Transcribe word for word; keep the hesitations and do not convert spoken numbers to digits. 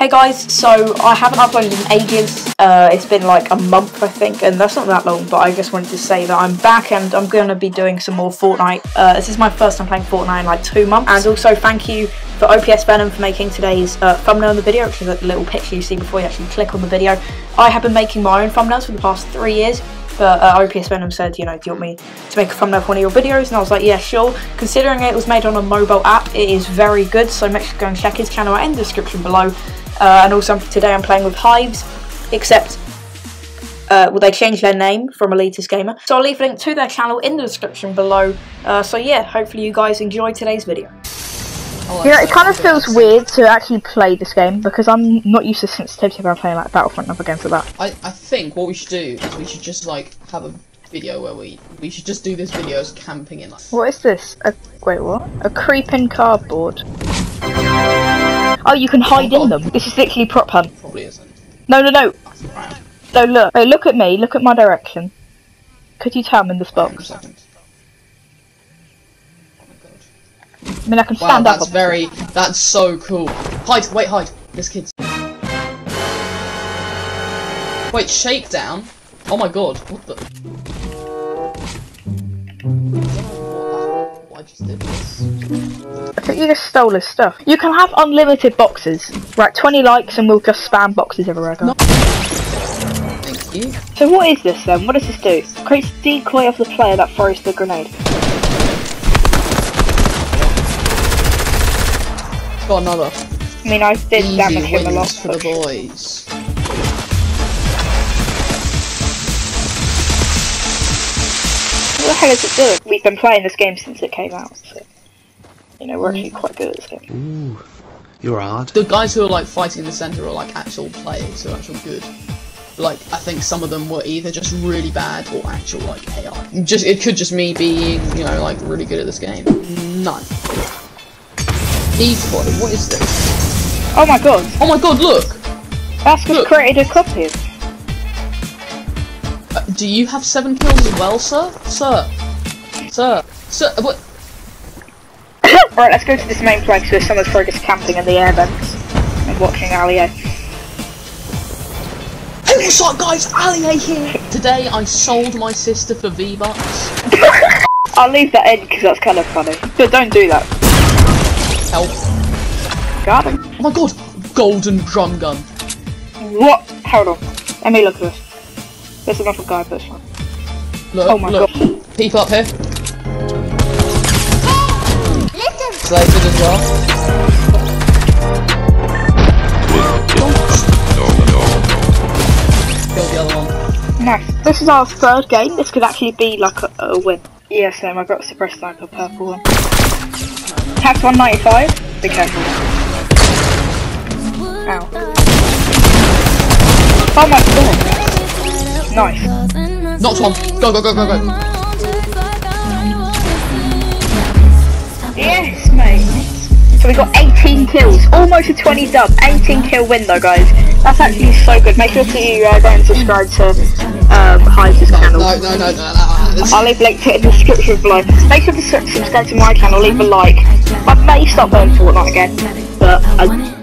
Hey guys, so I haven't uploaded in ages, uh, it's been like a month I think, and that's not that long, but I just wanted to say that I'm back and I'm going to be doing some more Fortnite. Uh, this is my first time playing Fortnite in like two months, and also thank you for O P S Venom for making today's uh, thumbnail in the video, which is a little picture you see before you actually click on the video. I have been making my own thumbnails for the past three years, but uh, O P S Venom said, you know, do you want me to make a thumbnail for one of your videos? And I was like, yeah, sure. Considering it was made on a mobile app, it is very good, so make sure to go and check his channel in the description below. Uh, and also today I'm playing with Hives, except, uh, well, they changed their name from Elitist Gamer. So I'll leave a link to their channel in the description below. Uh, so yeah, hopefully you guys enjoy today's video. Yeah, it kind of feels weird to actually play this game because I'm not used to sensitivity when I'm playing like Battlefront up against that. I, I think what we should do is we should just like have a video where we we should just do this video as camping in like. What is this? A, wait, what? A creeping cardboard. Oh, you can hide oh, in them. This is literally prop hunt. Probably isn't. No, no, no. No, look. Oh, look at me. Look at my direction. Could you tell I'm in this box? Oh my God. I mean, I can Wow, stand up. that's very. That's so cool. Hide. Wait, hide. This kid's. Wait, shakedown. Oh my God. What the? I just did this. I think you just stole his stuff. You can have unlimited boxes. Right, twenty likes and we'll just spam boxes everywhere. No. Thank you. So what is this then? What does this do? Creates decoy of the player that throws the grenade. Got another. I mean, I did Easy damage him a wins lot. For the boys. What the hell is it doing? We've been playing this game since it came out, so you know we're actually quite good at this game. Ooh, you're hard. The guys who are like fighting in the center are like actual players who are actually good. Like I think some of them were either just really bad or actual like A I. Just it could just me being you know like really good at this game. None. Decoy. What is this? Oh my god! Oh my god! Look. That's just Look. created a copy. Uh, do you have seven kills as well, sir? Sir? Sir? Sir? What? Right, let's go to this main place where someone's probably just camping in the air vents and watching Allie. Hey, what's up, guys? Ali here. Today I sold my sister for V-Bucks. I'll leave that in because that's kind of funny. But don't do that. Help. Got him. Oh my god! Golden drum gun. What? Hold on. Let me look at this. There's another guy this one. Look, oh my look. god. People up here. Slated as well. Kill the other one. Nice. This is our third game. This could actually be like a, a win. Yes, Sam, I got a suppressed sniper, purple one. Tax one ninety-five. Be careful. Ow. Oh my god. Nice. Knocked one. Go, go, go, go, go. Yes, mate. So we got eighteen kills. Almost a twenty dub. eighteen kill win though, guys. That's actually so good. Make sure to uh, go and subscribe to um, Hives' No, channel. no, no, no, no, no. I'll leave a link to it in the description below. Make sure to subscribe to my channel, leave a like. I may stop playing Fortnite again, but I